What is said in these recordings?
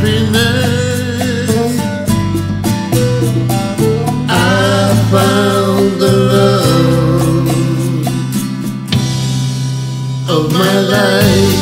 happiness. I found the love of my life.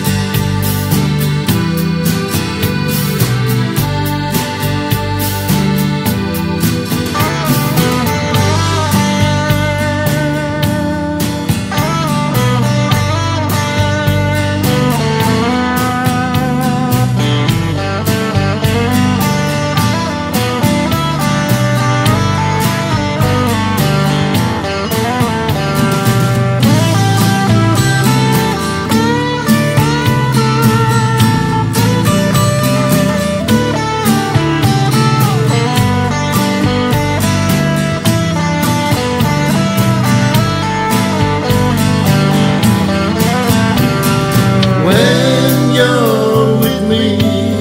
When you're with me,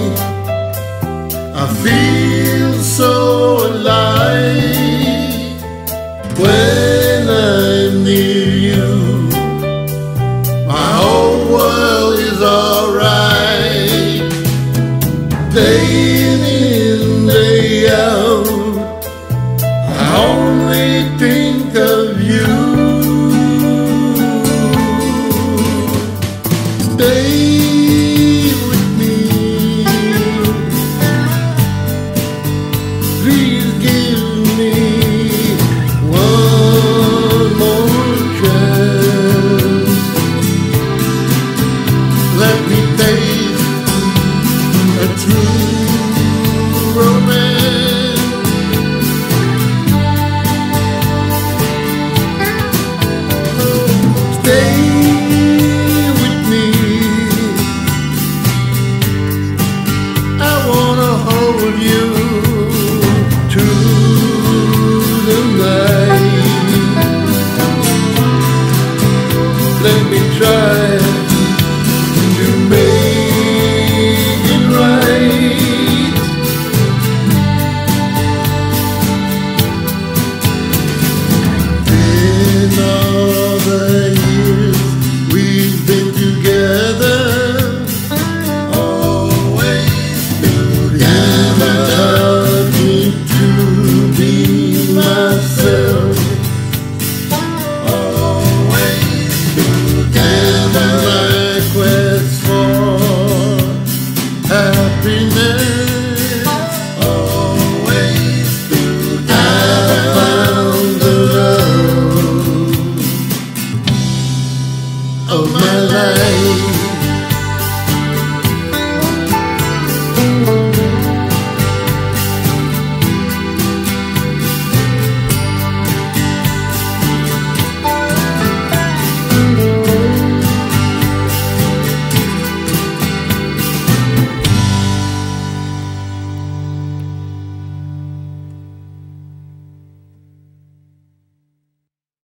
I feel so alive. When I'm near you, my whole world is alright. Day in, day out, I only think of you. Stay with me, please give me one more chance. Let me taste a true romance. Stay you to the night. Let me try to make it right. In all the years we've been together, happiness.